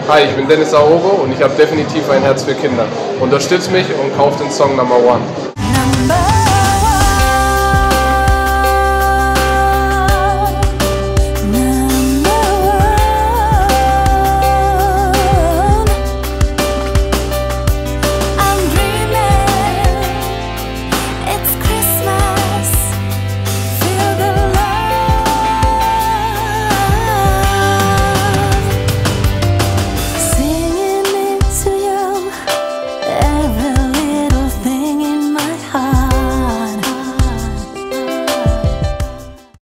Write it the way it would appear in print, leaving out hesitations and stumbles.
Hi, ich bin Dennis Aogo und ich habe definitiv ein Herz für Kinder. Unterstützt mich und kauft den Song Number One.